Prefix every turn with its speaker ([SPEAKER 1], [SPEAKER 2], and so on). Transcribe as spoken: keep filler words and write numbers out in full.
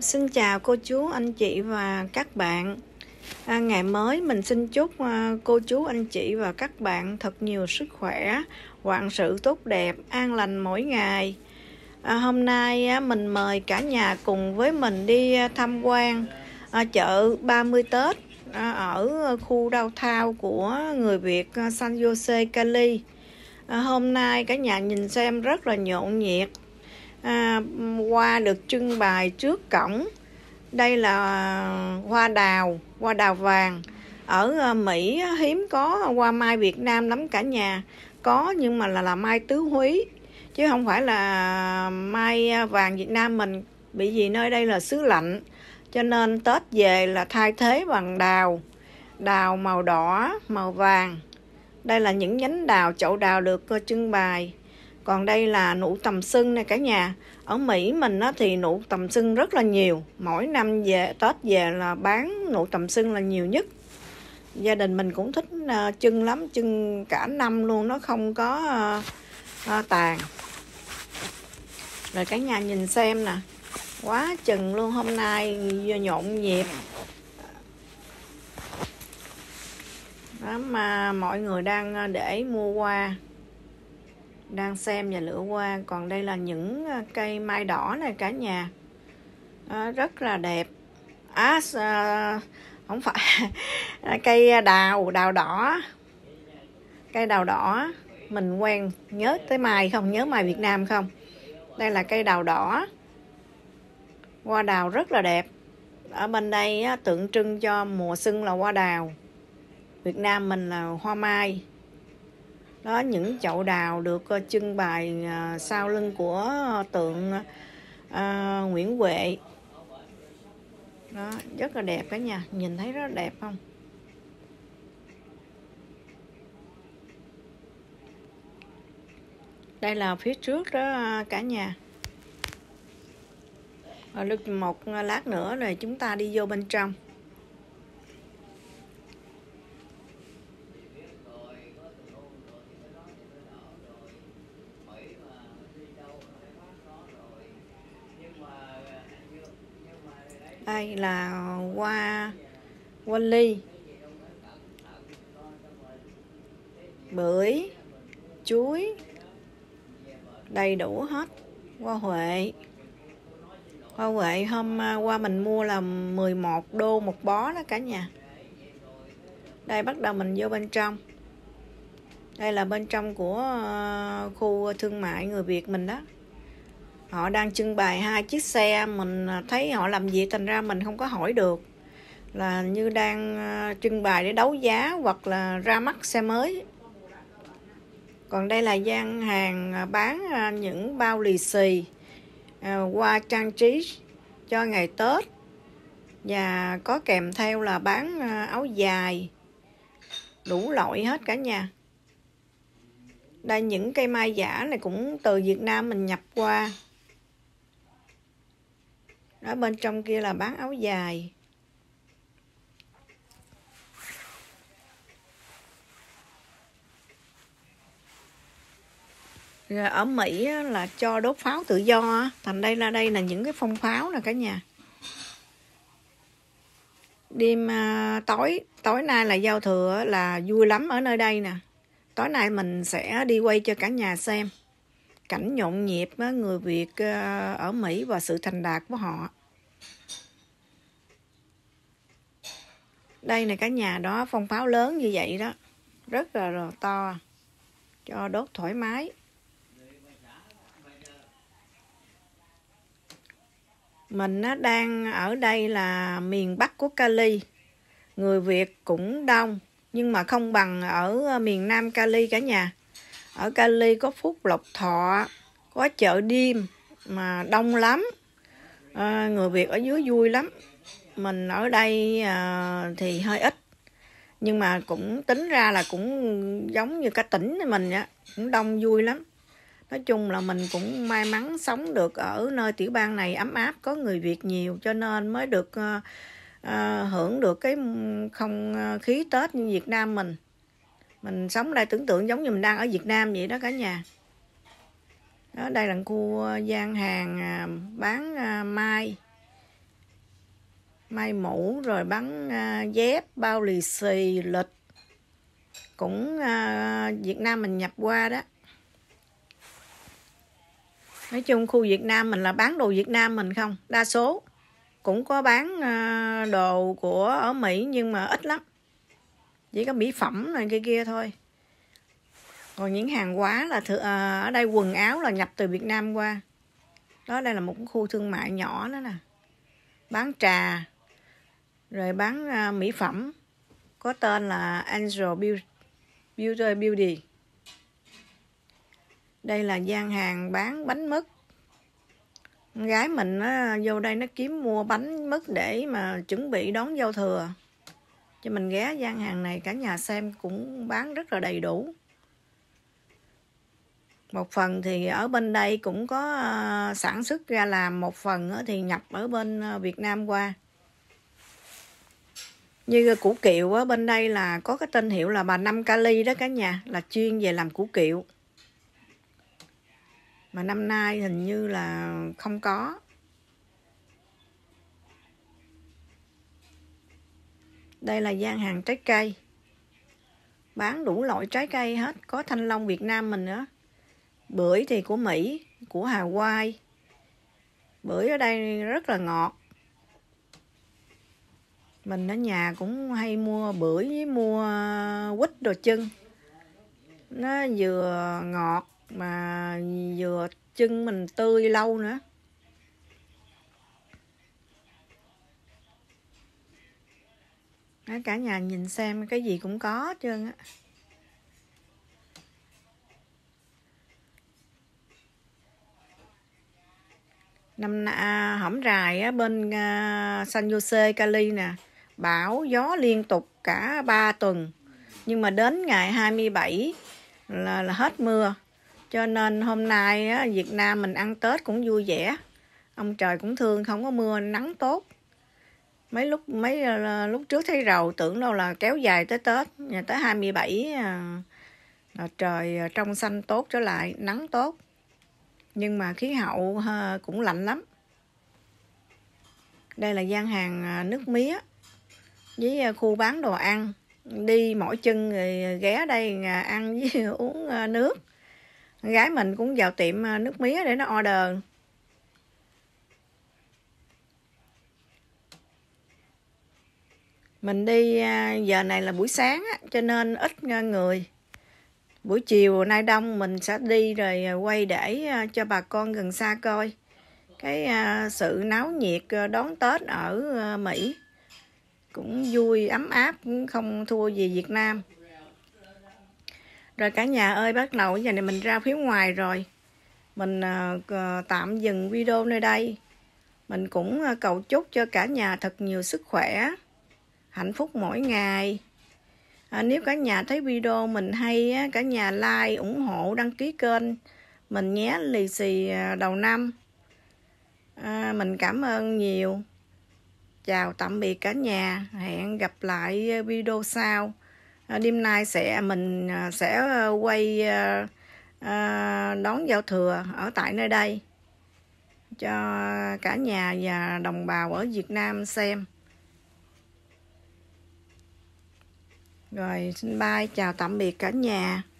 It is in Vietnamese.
[SPEAKER 1] Xin chào cô chú, anh chị và các bạn. À, ngày mới mình xin chúc à, cô chú, anh chị và các bạn thật nhiều sức khỏe, vạn sự tốt đẹp, an lành mỗi ngày. À, hôm nay à, mình mời cả nhà cùng với mình đi à, tham quan à, chợ ba mươi Tết à, ở khu downtown của người Việt à, San Jose, Cali. À, hôm nay cả nhà nhìn xem rất là nhộn nhịp. À, hoa được trưng bày trước cổng. Đây là hoa đào, hoa đào vàng. Ở Mỹ hiếm có hoa mai Việt Nam lắm cả nhà. Có nhưng mà là, là mai tứ húy, chứ không phải là mai vàng Việt Nam mình. Bị vì nơi đây là xứ lạnh, cho nên Tết về là thay thế bằng đào. Đào màu đỏ, màu vàng. Đây là những nhánh đào, chậu đào được trưng bày. Còn đây là nụ tầm xuân này cả nhà. Ở Mỹ mình á, thì nụ tầm xuân rất là nhiều. Mỗi năm về Tết về là bán nụ tầm xuân là nhiều nhất. Gia đình mình cũng thích uh, trưng lắm, trưng cả năm luôn, nó không có uh, uh, tàn. Rồi cả nhà nhìn xem nè, quá chừng luôn, hôm nay nhộn nhịp. Đó, mà mọi người đang để mua hoa, đang xem và lựa hoa. Còn đây là những cây mai đỏ này cả nhà, à, rất là đẹp. À, à không phải cây đào đào đỏ, cây đào đỏ mình quen. Nhớ tới mai không? Nhớ mai Việt Nam không? Đây là cây đào đỏ, hoa đào rất là đẹp. Ở bên đây á, tượng trưng cho mùa xuân là hoa đào, Việt Nam mình là hoa mai. Đó, những chậu đào được uh, trưng bày uh, sau lưng của uh, tượng uh, Nguyễn Huệ. Đó, rất là đẹp cả nhà, nhìn thấy rất là đẹp không? Đây là phía trước đó uh, cả nhà. Rồi một lát nữa rồi chúng ta đi vô bên trong. Đây là hoa hoa ly, bưởi, chuối, đầy đủ hết. Hoa huệ, hoa huệ hôm qua mình mua là mười một đô một bó đó cả nhà. Đây bắt đầu mình vô bên trong. Đây là bên trong của khu thương mại người Việt mình đó. Họ đang trưng bày hai chiếc xe, mình thấy họ làm việc thành ra mình không có hỏi được. Là như đang trưng bày để đấu giá hoặc là ra mắt xe mới. Còn đây là gian hàng bán những bao lì xì, hoa trang trí cho ngày Tết. Và có kèm theo là bán áo dài, đủ loại hết cả nhà. Đây những cây mai giả này cũng từ Việt Nam mình nhập qua. Đó, bên trong kia là bán áo dài. Rồi ở Mỹ là cho đốt pháo tự do, thành đây là đây là những cái phong pháo nè cả nhà. Đêm tối tối nay là giao thừa là vui lắm ở nơi đây nè. Tối nay mình sẽ đi quay cho cả nhà xem cảnh nhộn nhịp người Việt ở Mỹ và sự thành đạt của họ. Đây này cả nhà, đó phong pháo lớn như vậy đó, rất là, là to, cho đốt thoải mái. Mình đang ở đây là miền Bắc của Cali, người Việt cũng đông nhưng mà không bằng ở miền Nam Cali cả nhà. Ở Cali có Phúc Lộc Thọ, có chợ đêm mà đông lắm, à, người Việt ở dưới vui lắm. Mình ở đây à, thì hơi ít, nhưng mà cũng tính ra là cũng giống như cả tỉnh mình á, cũng đông vui lắm. Nói chung là mình cũng may mắn sống được ở nơi tiểu bang này ấm áp, có người Việt nhiều, cho nên mới được uh, uh, hưởng được cái không khí Tết như Việt Nam mình. Mình sống đây tưởng tượng giống như mình đang ở Việt Nam vậy đó cả nhà. Đó, đây là khu gian hàng bán mai. may mũ, rồi bán à, dép, bao lì xì, lịch. Cũng à, Việt Nam mình nhập qua đó. Nói chung khu Việt Nam mình là bán đồ Việt Nam mình không. Đa số cũng có bán à, đồ của ở Mỹ nhưng mà ít lắm. Chỉ có mỹ phẩm này kia kia thôi. Còn những hàng hóa là th- à, ở đây quần áo là nhập từ Việt Nam qua. Đó, đây là một khu thương mại nhỏ đó nè. Bán trà, rồi bán uh, mỹ phẩm. Có tên là Angel Beauty Beauty. Đây là gian hàng bán bánh mứt. Con gái mình nó vô đây nó kiếm mua bánh mứt để mà chuẩn bị đón giao thừa. Cho mình ghé gian hàng này cả nhà xem, cũng bán rất là đầy đủ. Một phần thì ở bên đây cũng có uh, sản xuất ra làm, một phần thì nhập ở bên uh, Việt Nam qua. Như củ kiệu ở bên đây là có cái tên hiệu là bà Năm Cali đó cả nhà, là chuyên về làm củ kiệu. Mà năm nay hình như là không có. Đây là gian hàng trái cây. Bán đủ loại trái cây hết, có thanh long Việt Nam mình nữa. Bưởi thì của Mỹ, của Hawaii. Bưởi ở đây rất là ngọt. Mình ở nhà cũng hay mua bưởi với mua quýt đồ chưng. Nó vừa ngọt mà vừa chưng mình tươi lâu nữa. Đó, cả nhà nhìn xem cái gì cũng có hết trơn á. Năm à, hổm rày á, bên uh, San Jose Cali nè, bão gió liên tục cả ba tuần, nhưng mà đến ngày hai mươi bảy là, là hết mưa, cho nên hôm nay á, Việt Nam mình ăn Tết cũng vui vẻ. Ông trời cũng thương, không có mưa, nắng tốt. Mấy lúc mấy uh, lúc trước thấy rầu tưởng đâu là kéo dài tới Tết, nhà tới hai mươi bảy uh, là trời trong xanh tốt trở lại, nắng tốt. Nhưng mà khí hậu uh, cũng lạnh lắm. Đây là gian hàng nước mía với khu bán đồ ăn. Đi mỗi chân rồi ghé đây ăn với uống nước. Gái mình cũng vào tiệm nước mía để nó order. Mình đi giờ này là buổi sáng á, cho nên ít người. Buổi chiều nay đông, mình sẽ đi rồi quay để cho bà con gần xa coi cái sự náo nhiệt đón Tết ở Mỹ. Cũng vui, ấm áp, cũng không thua gì Việt Nam. Rồi cả nhà ơi, bắt đầu giờ này mình ra phía ngoài rồi. Mình uh, tạm dừng video nơi đây. Mình cũng uh, cầu chúc cho cả nhà thật nhiều sức khỏe, hạnh phúc mỗi ngày. À, nếu cả nhà thấy video mình hay, cả nhà like, ủng hộ, đăng ký kênh mình nhé, lì xì đầu năm. À, mình cảm ơn nhiều. Chào tạm biệt cả nhà, hẹn gặp lại video sau. À, đêm nay sẽ mình sẽ quay à, đón giao thừa ở tại nơi đây cho cả nhà và đồng bào ở Việt Nam xem. Rồi xin bye, chào tạm biệt cả nhà.